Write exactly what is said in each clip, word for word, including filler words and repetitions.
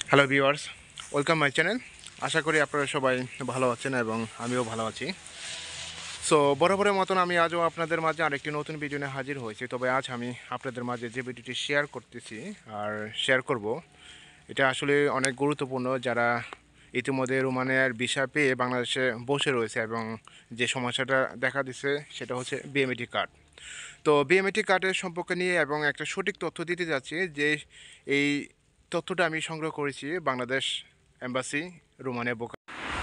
Hello viewers, welcome my channel. আশা করি আপনারা সবাই ভালো আছেন এবং আমিও ভালো আছি। সো বরাবরের মতন আমি আজও আপনাদের মাঝে আরেকটি নতুন ভিডিও নিয়ে হাজির হয়েছি। তবে আজ আমি আপনাদের মাঝে যে ভিডিওটি শেয়ার করতেছি আর শেয়ার করব, এটা আসলে অনেক গুরুত্বপূর্ণ। যারা ইতিমধ্যে রোমানিয়ার ভিসা পেয়ে বাংলাদেশে বসে রয়েছে এবং যে সমস্যাটা দেখা দিচ্ছে সেটা হচ্ছে বিএমইটি কার্ড। তো বিএমইটি কার্ডের সম্পর্কে নিয়ে এবং একটা সঠিক তথ্য দিতে যাচ্ছি যে এই তথ্যটা আমি সংগ্রহ করেছি বাংলাদেশ এম্বাসি রোমানিয়া বোকা।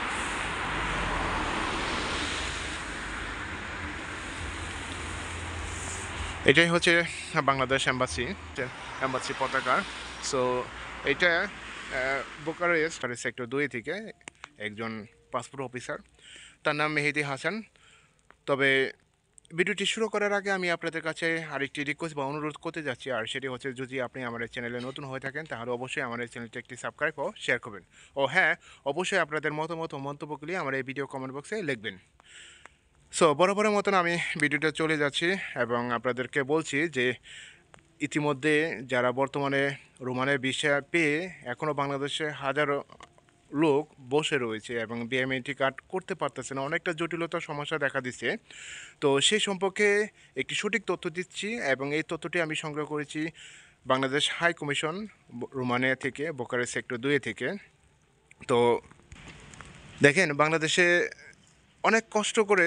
এটাই হচ্ছে বাংলাদেশ এম্বাসি এম্বাসি পতাকা। সো এটা বোকারেস্ট সেক্টর দুই থেকে একজন পাসপোর্ট অফিসার, তার নাম মেহেদি হাসান। তবে ভিডিওটি শুরু করার আগে আমি আপনাদের কাছে আরেকটি রিকোয়েস্ট বা অনুরোধ করতে যাচ্ছি, আর সেটি হচ্ছে যদি আপনি আমার এই চ্যানেলে নতুন হয়ে থাকেন তাহলে অবশ্যই আমার এই চ্যানেলটি একটি সাবস্ক্রাইব ও শেয়ার করবেন। ও হ্যাঁ, অবশ্যই আপনাদের মতামত ও মন্তব্যগুলি আমার এই ভিডিও কমেন্ট বক্সে লিখবেন। সো বরাবরের মতন আমি ভিডিওটা চলে যাচ্ছি এবং আপনাদেরকে বলছি যে ইতিমধ্যে যারা বর্তমানে রোমানের ভিসা পেয়ে এখনও বাংলাদেশে হাজারো লোক বসে রয়েছে এবং বিএমইটি কার্ড করতে পারতেছে না, অনেকটা জটিলতার সমস্যা দেখা দিচ্ছে। তো সেই সম্পর্কে একটি সঠিক তথ্য দিচ্ছি এবং এই তথ্যটি আমি সংগ্রহ করেছি বাংলাদেশ হাই কমিশন রোমানিয়া থেকে, বোকারেস্ট সেক্টর দুই থেকে। তো দেখেন, বাংলাদেশে অনেক কষ্ট করে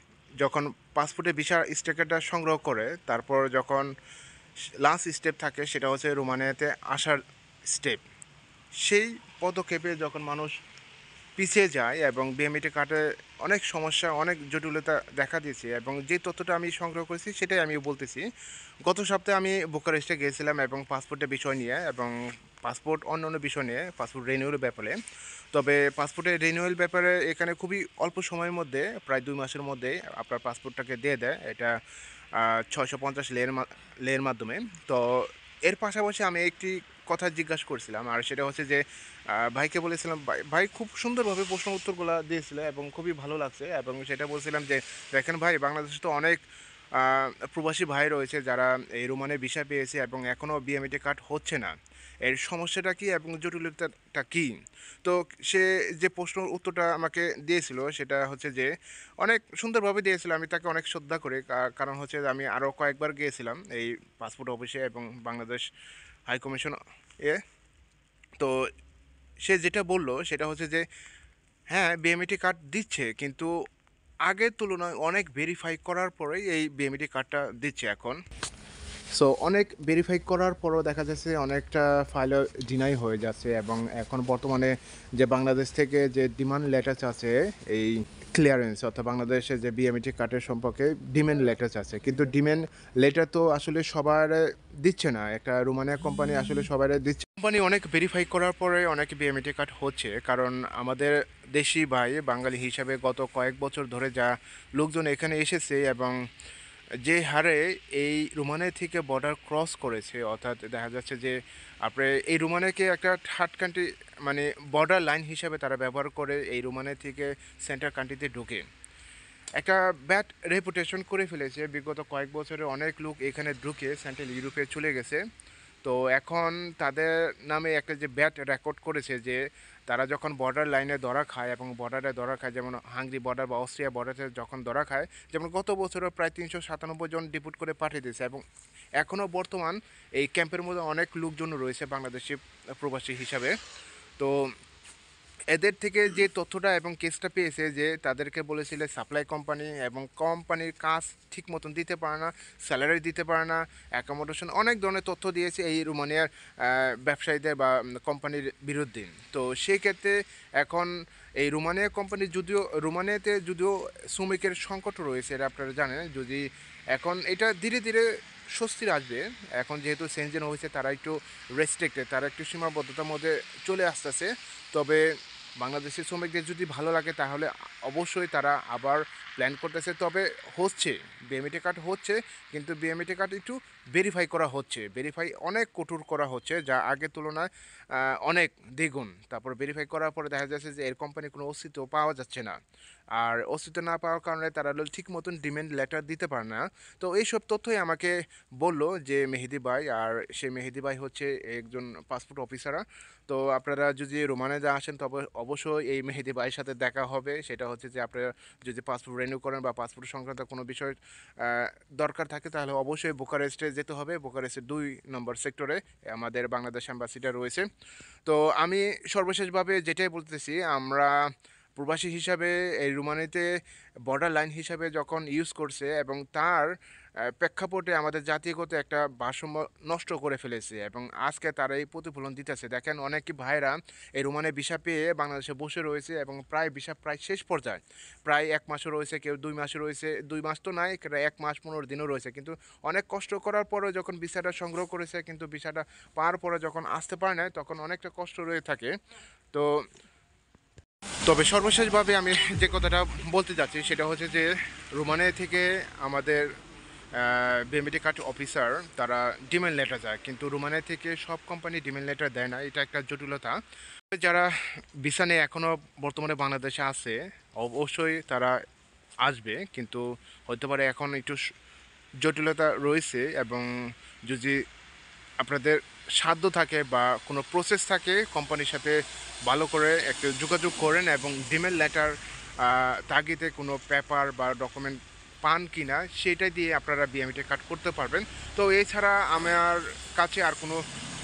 যখন পাসপোর্টে ভিসা স্টিকারটা সংগ্রহ করে, তারপর যখন লাস্ট স্টেপ থাকে সেটা হচ্ছে রোমানিয়াতে আসার স্টেপ। সেই পদক্ষেপে যখন মানুষ পিছিয়ে যায় এবং বিএমইটি কার্ডে অনেক সমস্যা, অনেক জটিলতা দেখা দিয়েছে এবং যে তথ্যটা আমি সংগ্রহ করেছি সেটাই আমি বলতেছি। গত সপ্তাহে আমি বুকারেস্টে গিয়েছিলাম এবং পাসপোর্টের বিষয় নিয়ে এবং পাসপোর্ট অন্য অন্য বিষয় নিয়ে, পাসপোর্ট রিনিউয়ালের ব্যাপারে। তবে পাসপোর্টের রিনিউয়াল ব্যাপারে এখানে খুবই অল্প সময়ের মধ্যে, প্রায় দুই মাসের মধ্যে আপনার পাসপোর্টটাকে দিয়ে দেয়। এটা ছয়শো পঞ্চাশ লের লের মাধ্যমে। তো এর পাশাপাশি আমি একটি কথা জিজ্ঞাসা করছিলাম, আর সেটা হচ্ছে যে ভাইকে বলেছিলাম, ভাই ভাই খুব সুন্দরভাবে প্রশ্ন উত্তরগুলো দিয়েছিল এবং খুবই ভালো লাগছে। এবং সেটা বলছিলাম যে দেখেন ভাই, বাংলাদেশে তো অনেক প্রবাসী ভাই রয়েছে যারা এই রোমানে ভিসা পেয়েছে এবং এখনও বিএমইটি কার্ড হচ্ছে না। এর সমস্যাটা কী এবং জটিলতাটা কী? তো সে যে প্রশ্ন উত্তরটা আমাকে দিয়েছিল সেটা হচ্ছে যে অনেক সুন্দরভাবে দিয়েছিল। আমি তাকে অনেক শ্রদ্ধা করি, কারণ হচ্ছে আমি আরও কয়েকবার গিয়েছিলাম এই পাসপোর্ট অফিসে এবং বাংলাদেশ হাই কমিশন এ। তো সে যেটা বলল সেটা হচ্ছে যে হ্যাঁ, বিএমইটি কার্ড দিচ্ছে, কিন্তু আগের তুলনায় অনেক ভেরিফাই করার পরেই এই বিএমইটি কার্ডটা দিচ্ছে এখন। সো অনেক ভেরিফাই করার পরও দেখা যাচ্ছে অনেকটা ফাইলও ডিনাই হয়ে যাচ্ছে এবং এখন বর্তমানে যে বাংলাদেশ থেকে যে ডিমান্ড লেটার আছে, এই ক্লিয়ারেন্স অর্থাৎ বাংলাদেশে যে বিএমইটি কার্ডের সম্পর্কে ডিমান্ড লেটার আছে, কিন্তু ডিমান্ড লেটার তো আসলে সবার দিচ্ছে না। একটা রোমানিয়া কোম্পানি আসলে সবার দিচ্ছে। কোম্পানি অনেক ভেরিফাই করার পরে অনেক বিএমইটি কার্ড হচ্ছে, কারণ আমাদের দেশি ভাই বাঙালি হিসাবে গত কয়েক বছর ধরে যা লোকজন এখানে এসেছে এবং যে হারে এই রোমানিয়া থেকে বর্ডার ক্রস করেছে, অর্থাৎ দেখা যাচ্ছে যে আপনি এই রোমানিয়াকে একটা থার্ড কান্ট্রি, মানে বর্ডার লাইন হিসাবে তারা ব্যবহার করে এই রোমানিয়া থেকে সেন্টার কান্ট্রিতে ঢুকে একটা ব্যাড রেপুটেশন করে ফেলেছে। বিগত কয়েক বছরে অনেক লোক এখানে ঢুকে সেন্ট্রাল ইউরোপে চলে গেছে। তো এখন তাদের নামে একটা যে ব্যাড রেকর্ড করেছে যে তারা যখন বর্ডার লাইনে ধরা খায় এবং বর্ডারে ধরা খায়, যেমন হাঙ্গরি বর্ডার বা অস্ট্রিয়া বর্ডারে যখন ধরা খায়, যেমন গত বছরও প্রায় তিনশো সাতানব্বই জন ডিপুট করে পাঠিয়ে দিয়েছে এবং এখনও বর্তমান এই ক্যাম্পের মধ্যে অনেক লোকজন রয়েছে বাংলাদেশি প্রবাসী হিসাবে। তো এদের থেকে যে তথ্যটা এবং কেসটা পেয়েছে যে তাদেরকে বলেছিল সাপ্লাই কোম্পানি এবং কোম্পানির কাজ ঠিক মতন দিতে পারে না, স্যালারি দিতে পারে না, অ্যাকোমোডেশন, অনেক ধরনের তথ্য দিয়েছে এই রোমানিয়ার ব্যবসায়ীদের বা কোম্পানির বিরুদ্ধে। তো সেই ক্ষেত্রে এখন এই রোমানিয়া কোম্পানি, যদিও রোমানিয়াতে যদিও শ্রমিকের সংকট রয়েছে, এটা আপনারা জানেন, যদি এখন এটা ধীরে ধীরে স্বস্তির আসবে। এখন যেহেতু সেনজেন হয়েছে তারা একটু রেস্ট্রিক্টেড, তারা একটু সীমাবদ্ধতার মধ্যে চলে আসতেছে। তবে বাংলাদেশের শ্রমিকদের যদি ভালো লাগে তাহলে অবশ্যই তারা আবার প্ল্যান করতেছে। তবে হচ্ছে বিএমইটি কার্ড হচ্ছে, কিন্তু বিএমইটি কার্ড একটু ভেরিফাই করা হচ্ছে, ভেরিফাই অনেক কঠোর করা হচ্ছে, যা আগের তুলনায় আহ, অনেক দ্বিগুণ। তারপর ভেরিফাই করার পরে দেখা যাচ্ছে যে এর কোম্পানির কোনো অস্তিত্ব পাওয়া যাচ্ছে না, আর অস্তিত্ব না পাওয়ার কারণে তারা ঠিক মতন ডিমান্ড লেটার দিতে পারে না। তো এইসব তথ্যই আমাকে বললো যে মেহেদি ভাই, আর সেই মেহেদি ভাই হচ্ছে একজন পাসপোর্ট অফিসার। তো আপনারা যদি রোমানিয়া আসেন তবে অবশ্যই এই মেহেদি ভাইয়ের সাথে দেখা হবে। সেটা হচ্ছে যে আপনারা যদি পাসপোর্ট রিনিউ করেন বা পাসপোর্ট সংক্রান্ত কোনো বিষয় আহ, দরকার থাকে, তাহলে অবশ্যই বুকারেস্টে যেতে হবে। বুকারেস্টের দুই নম্বর সেক্টরে আমাদের বাংলাদেশ অ্যাম্বাসিটা রয়েছে। তো আমি সর্বশেষভাবে যেটাই বলতেছি, আমরা প্রবাসী হিসাবে এই রোমানিতে বর্ডার লাইন হিসাবে যখন ইউজ করছে, এবং তার আহ, প্রেক্ষাপটে আমাদের জাতিগত একটা ভারসাম্য নষ্ট করে ফেলেছে, এবং আজকে তারা এই প্রতিফলন দিতেছে। দেখেন অনেক ভাইরা এই রোমানে ভিসা পেয়ে বাংলাদেশে বসে রয়েছে, এবং প্রায় ভিসা প্রায় শেষ পর্যায়ে, প্রায় এক মাসও রয়েছে, কেউ দুই মাসও রয়েছে, দুই মাস তো নাই, এক মাস পনেরো দিনও রয়েছে, কিন্তু অনেক কষ্ট করার পরেও যখন ভিসাটা সংগ্রহ করেছে, কিন্তু ভিসাটা পাওয়ার পরে যখন আসতে পারে না, তখন অনেকটা কষ্ট রয়ে থাকে। তো তবে সর্বশেষভাবে আমি যে কথাটা বলতে যাচ্ছি সেটা হচ্ছে যে রোমানিয়া থেকে আমাদের বিএমইটি কার্ড অফিসার তারা ডিমান্ড লেটার যায়, কিন্তু রোমানিয়া থেকে সব কোম্পানি ডিমান্ড লেটার দেয় না, এটা একটা জটিলতা। যারা ভিসা নিয়ে এখনও বর্তমানে বাংলাদেশে আছে অবশ্যই তারা আসবে, কিন্তু হতে পারে এখন একটু জটিলতা রয়েছে, এবং যদি আপনাদের সাধ্য থাকে বা কোনো প্রসেস থাকে, কোম্পানির সাথে ভালো করে একটা যোগাযোগ করেন, এবং ডিমেল লেটার তাগিদে কোনো পেপার বা ডকুমেন্ট পান কি না সেটাই দিয়ে আপনারা বিএমইটি কার্ড করতে পারবেন। তো এছাড়া আমার কাছে আর কোনো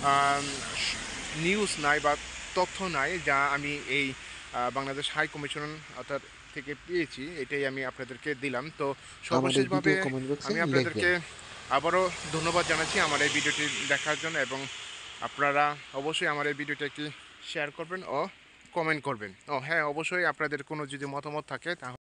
নিউজ নাই বা তথ্য নাই যা আমি এই বাংলাদেশ হাই কমিশন অর্থাৎ থেকে পেয়েছি, এটাই আমি আপনাদেরকে দিলাম। তো আমাদের সর্বশেষভাবে ভিডিও কমেন্ট বক্সে আমি লিখবেন। আপনাদেরকে আবারও ধন্যবাদ জানাচ্ছি আমার এই ভিডিওটি দেখার জন্য, এবং আপনারা অবশ্যই আমার এই ভিডিওটাকে শেয়ার করবেন ও কমেন্ট করবেন। ও হ্যাঁ, অবশ্যই আপনাদের কোনো যদি মতামত থাকে তাহলে